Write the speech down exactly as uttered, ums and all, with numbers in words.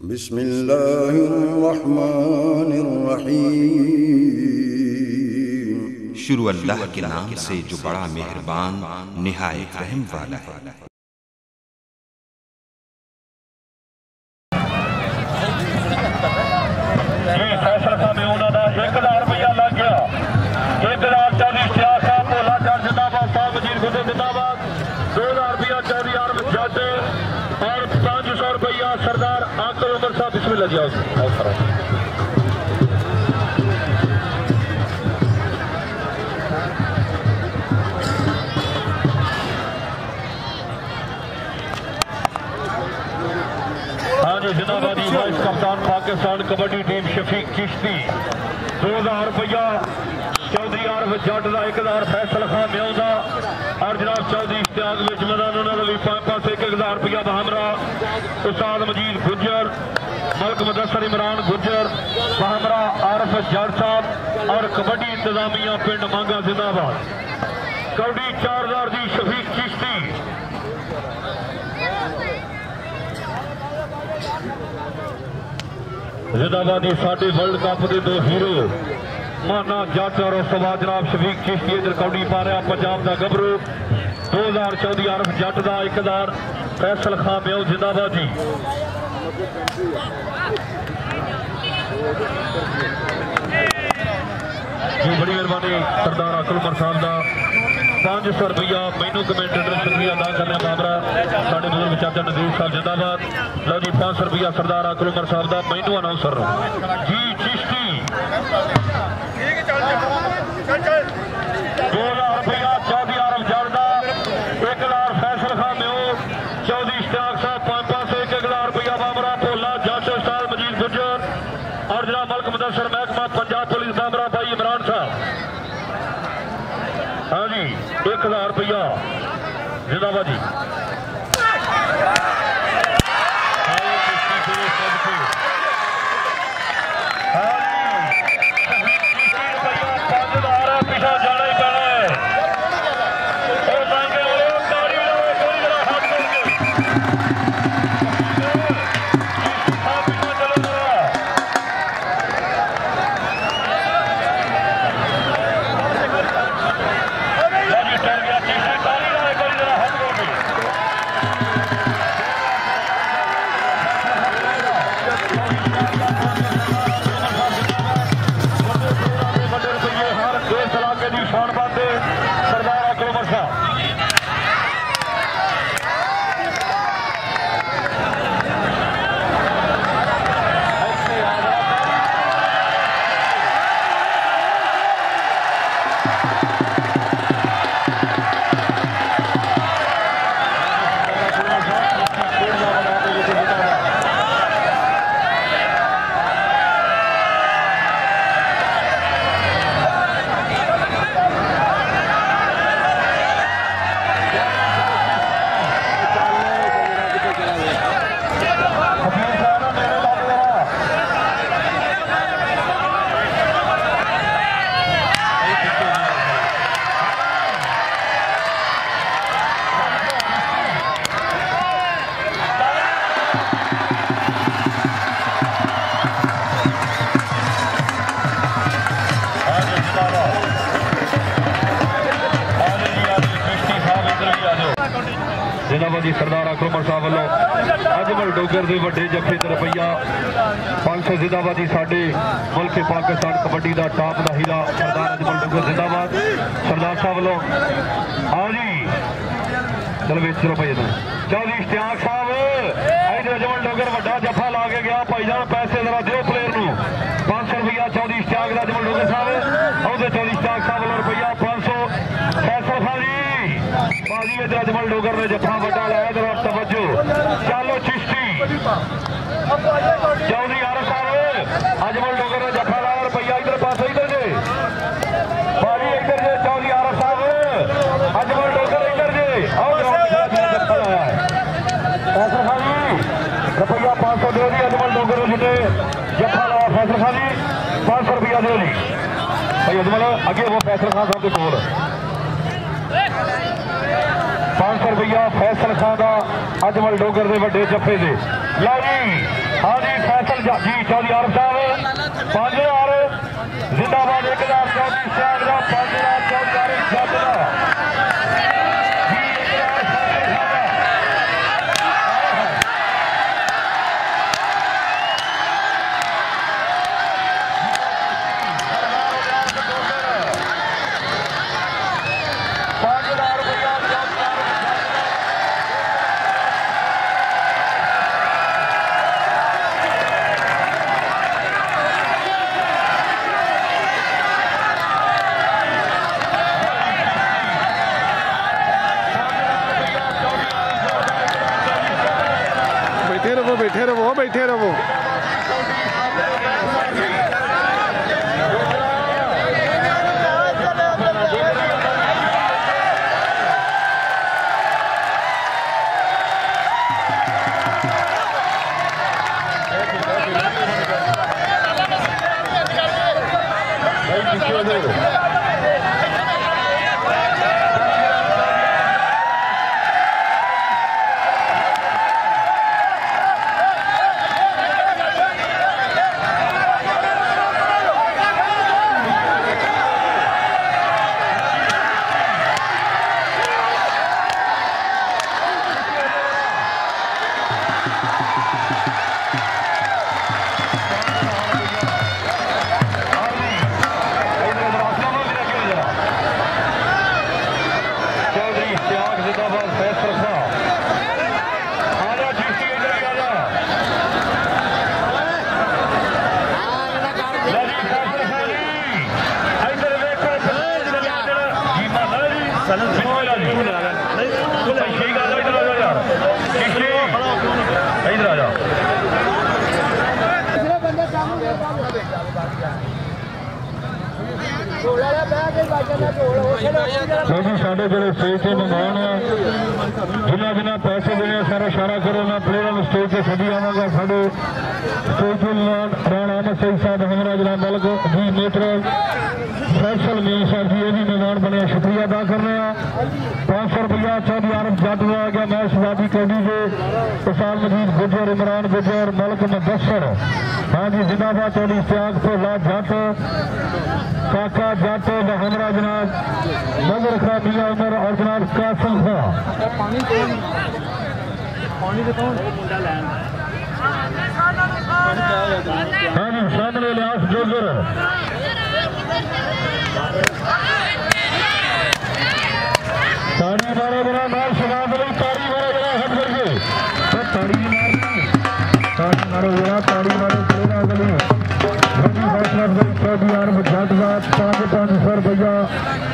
बिस्मिल्लाहिर्रहमानिर्रहीम। शुरू अल्लाह के नाम से जो बड़ा मेहरबान निहायत रहम वाला है। सरदार आकर उमर साहब बिस्मिल्लाह जी। हाँ जी, जिंदाबादी वाइस कप्तान पाकिस्तान कबड्डी टीम शफीक चिश्ती दो हजार रुपया, चौधरी आरफ जट का एक हजार फैसल खान म्याऊ का और जनाब चौधरी इश्तियाक विच मैदान उन्होंने भी पांच पांच एक एक हजार रुपया बहमरा उस्ताद मजीद गुज्जर, मलक मुदस्सर इमरान गुज्जर, बहमरा आरफ जट साहब और कबड्डी इंतजामिया पिंड मांगा जिंदाबाद। कबड्डी चार हजार की शफीक चिश्ती। जिंदाबादी साडे वर्ल्ड कप के दो हीरो माना जट और उस बाद जनाब शफीक चिश्ती इधर कबड्डी पा रहा पंजाब का गबरू दो हजार चौदह आरफ जट का एक हजार फैसल खान म्याऊ जिंदाबाद जी। जी बड़ी मेहरबानी सरदार अकल उमर साहब का पांच सौ रुपया मैनू कमेंटेटर शुक्रिया अदा करने मामरा साढ़े बुजुर्ग चाचा नजीर साहब जिंदाबाद। लो जी पांच सौ रुपया सरदार अकल उमर साहब का मैनू अनाउंसर जी चिश्ती दो हजार रुपया चौधरी आरफ जट का एक हजार फैसल खान म्याऊ चौधरी इश्तियाक साहब पांच पांच सौ एक एक हजार रुपया बामरा भोला जट उस्ताद मजीद गुज्जर और जनाब मलक मुदस्सर महकमा पंजाब पुलिस बामरा भाई इमरान साहब। हाँ जी एक हजार रुपया जिंदाबाद जी। पीछा जाना ही पैना है सरदार अकल उमर साहब। जिंदाबाद जी सरदार अकल उमर साहब वालों अजमल डोगर के वड्डे जफे च रुपया पांच सौ जिंदाबाद जी साडे मुल्क पाकिस्तान कबड्डी का टॉप का हीरा सरदार अजमल डोगर जिंदाबाद सरदार साहब वालों। हाँ जी चलो बेच रुपये तो चौधरी इश्तियाक साहब इधर अजमल डोगर वड्डा जफा ला के गया भाईजान पैसे जरा दो प्लेयर को पांच सौ रुपया चौधरी इश्तियाक अजमल डोगर साहब और चौधरी इश्तियाक साहब वालों रुपया पांच सौ फैसल खान बाजी इधर अजमल डोगर ने जफा वड्डा लाया जरा तवज्जो चलो चिश्ती चौधरी आरफ साहब अजमल डोगर ने जफा लाया रुपया इधर पास इधर जे बाजी इधर जे चौधरी आरफ साहब अजमल डोगर इधर जे और जफा लाया है फैसल खान जी रुपया पांच सौ दो जी अजमल डोगर ने जफा लाया फैसल खान जी पांच सौ रुपया दो जी भाई अजमल अगे वो फैसल खान साहब के कोल पाँच सौ रुपया फैसल खान का अजमल डोगर के वड्डे जफे से लो जी। हाँ जी फैसल जी चौधरी आरफ साहब पाँच हजार जिंदाबाद एक हजार चौधरी सियाग का पाँच हजार चौधरी आरिफ जट का बैठे रहो बैठे रहो साढ़े जो स्टेज से मेहमान है जिन्हें जिन्हें पैसे देने सारा इशारा करो मैं प्लेयर स्टेज से सभी आवागा साढ़े स्टेज राणा अहमद सईद साहब हमारा जिला मलक जी मेटर फैसल मीर साहब जी ये भी मेहमान बने शुक्रिया अदा कर रहे हैं। पाँच सौ रुपया चौधरी आरफ जट आ गया मैच वादी कौडी से उसाल मजीद गुजर इमरान गुजर मलक मुदस्सर हाँ जी जिंदाबाद चौधरी इश्तियाक भोला जट काका जट हमरा जनाब नजर खा मियां उमर और जनाब कासिम खा हाँ जी सामने इलियास जोगर ताड़ी मारो बड़ा मार शबाब अली ताड़ी मारो बड़ा हट करके ताड़ी मारो ताड़ी मारो बड़ा ताड़ी मारो बड़ा गली चौधरी आरफ जट पाँच पाँच सौ रुपया